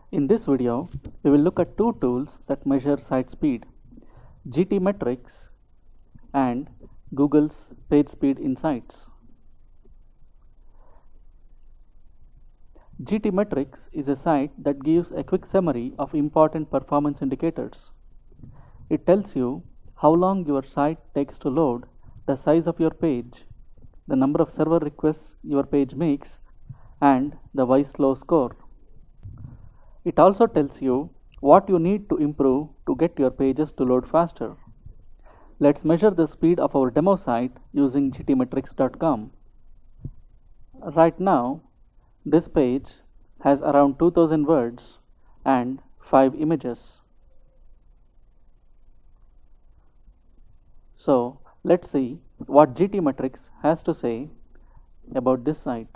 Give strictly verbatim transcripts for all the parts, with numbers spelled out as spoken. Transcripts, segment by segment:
In this video, we will look at two tools that measure site speed, GTmetrix and Google's PageSpeed Insights. GTmetrix is a site that gives a quick summary of important performance indicators. It tells you how long your site takes to load, the size of your page, the number of server requests your page makes, and the why slow score. It also tells you what you need to improve to get your pages to load faster. Let's measure the speed of our demo site using gtmetrix dot com. Right now, this page has around two thousand words and five images. So let's see what GTmetrix has to say about this site.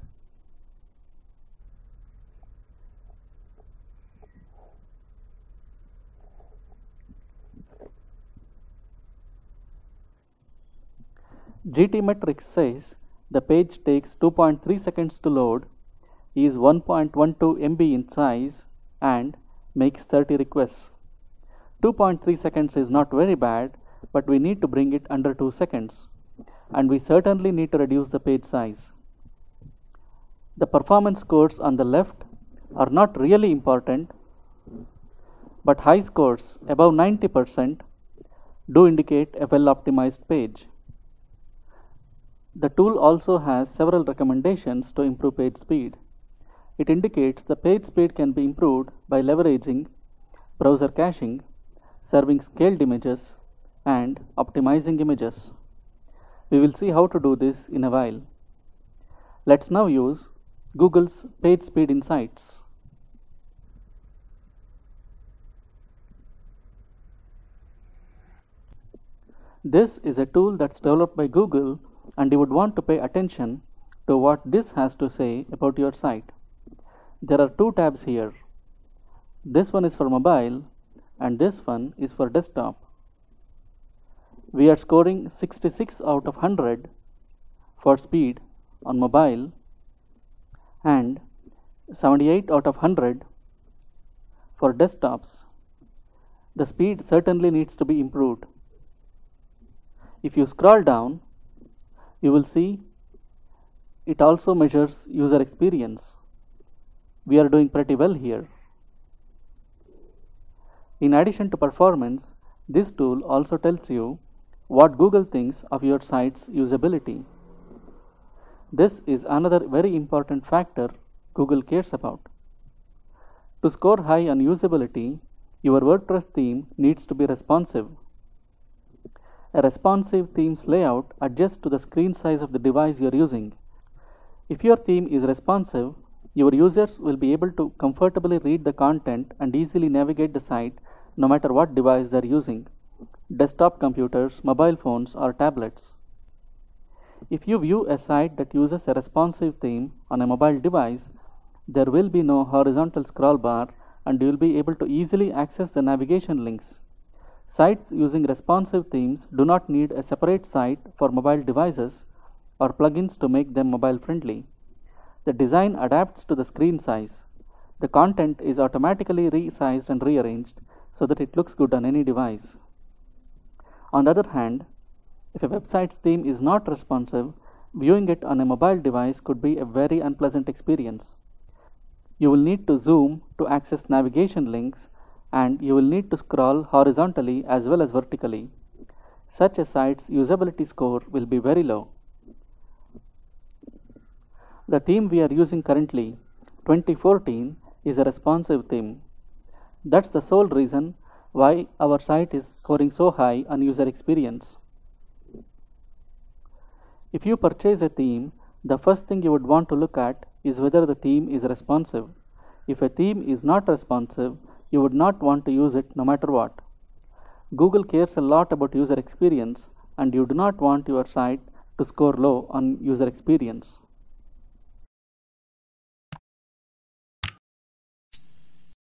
GTmetrix says the page takes two point three seconds to load, is one point one two megabytes in size, and makes thirty requests. two point three seconds is not very bad, but we need to bring it under two seconds, and we certainly need to reduce the page size. The performance scores on the left are not really important, but high scores above ninety percent do indicate a well-optimized page. The tool also has several recommendations to improve page speed. It indicates the page speed can be improved by leveraging browser caching, serving scaled images, and optimizing images. We will see how to do this in a while. Let's now use Google's PageSpeed Insights. This is a tool that's developed by Google, and you would want to pay attention to what this has to say about your site. There are two tabs here. This one is for mobile and this one is for desktop. We are scoring sixty-six out of one hundred for speed on mobile and seventy-eight out of one hundred for desktops. The speed certainly needs to be improved. If you scroll down, you will see it also measures user experience. We are doing pretty well here. In addition to performance, this tool also tells you what Google thinks of your site's usability. This is another very important factor Google cares about. To score high on usability, your WordPress theme needs to be responsive. A responsive theme's layout adjusts to the screen size of the device you're using. If your theme is responsive, your users will be able to comfortably read the content and easily navigate the site no matter what device they're using: desktop computers, mobile phones, or tablets. If you view a site that uses a responsive theme on a mobile device, there will be no horizontal scroll bar and you will be able to easily access the navigation links. Sites using responsive themes do not need a separate site for mobile devices or plugins to make them mobile friendly. The design adapts to the screen size. The content is automatically resized and rearranged so that it looks good on any device. On the other hand, if a website's theme is not responsive, viewing it on a mobile device could be a very unpleasant experience. You will need to zoom to access navigation links, and you will need to scroll horizontally as well as vertically. Such a site's usability score will be very low. The theme we are using currently, twenty fourteen, is a responsive theme. That's the sole reason why our site is scoring so high on user experience. If you purchase a theme, the first thing you would want to look at is whether the theme is responsive. If a theme is not responsive, you would not want to use it no matter what. Google cares a lot about user experience, and you do not want your site to score low on user experience.